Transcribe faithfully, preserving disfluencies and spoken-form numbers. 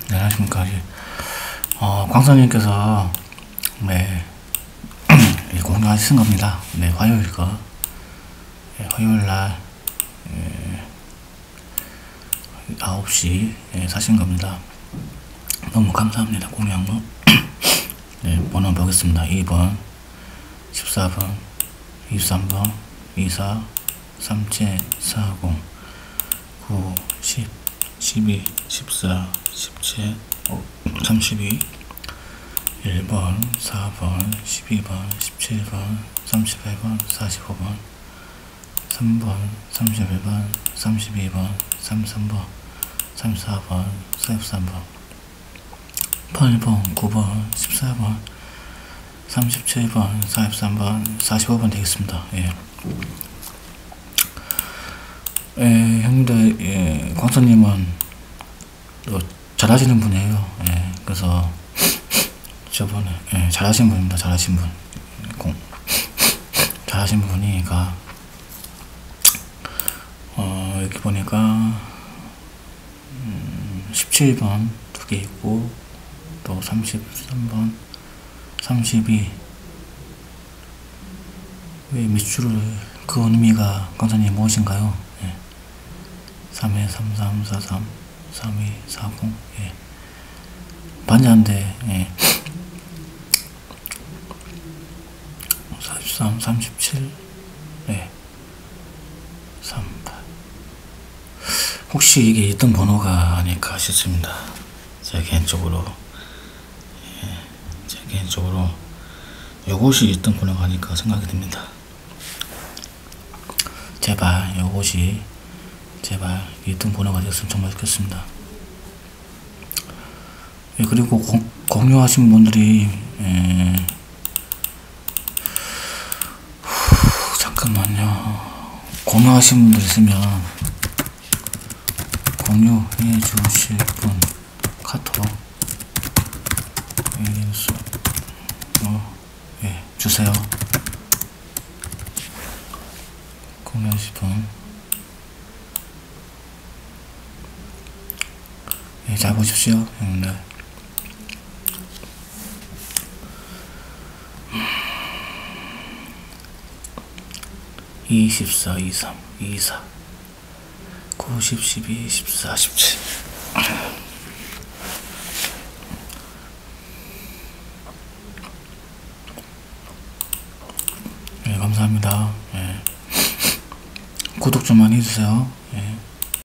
네, 안녕하십니까. 어, 광선님께서, 네, 공유하신 겁니다. 네, 화요일 거. 네, 화요일 날, 예, 아홉 시, 예, 사신 겁니다. 너무 감사합니다. 공유한 거. 네, 번호 보겠습니다. 이 번, 십사 번, 이십삼 번, 이십사, 삼칠, 사십, 구, 십, 십이, 십사, 십칠, 삼십이, 일 번, 사 번, 십이 번, 십칠 번, 삼십팔 번, 사십오 번, 삼 번, 삼십일 번, 삼십이 번, 삼십삼 번, 삼십사 번, 사십삼 번, 팔 번, 구 번, 십사 번, 삼십칠 번, 사십삼 번, 사십오 번 되겠습니다. 예. 예, 형님들, 예, 광선님은 또 잘하시는 분이에요. 예, 그래서 저번에, 예, 잘하신 분입니다. 잘하신 분. 공, 잘하신 분이니까, 어, 여기 보니까, 음, 십칠 번 두 개 있고, 또 삼십삼 번, 삼십이, 왜 밑줄을, 그 의미가 광선님 무엇인가요? 예. 삼 일, 삼 삼, 사 삼, 삼 이, 사십, 예. 반자인데, 예. 사십삼, 삼십칠, 예. 삼십팔. 혹시 이게 있던 번호가 아닐까 싶습니다. 제 개인적으로, 예. 제 개인적으로, 요것이 있던 번호가 아닐까 생각이 듭니다. 제발, 요것이, 제발, 있던 번호가 되었으면 정말 좋겠습니다. 예, 그리고 고, 공유하신 분들이, 예, 후, 잠깐만요. 공유하신 분들 있으면 공유해 주실 분 카톡 어, 예, 주세요. 공유하실 분, 예, 잘 보십시오, 형님들. 이십사, 이십삼, 이십사, 구, 십, 십이, 십사, 십칠. 네, 감사합니다. 네. 구독 좀 많이 해주세요.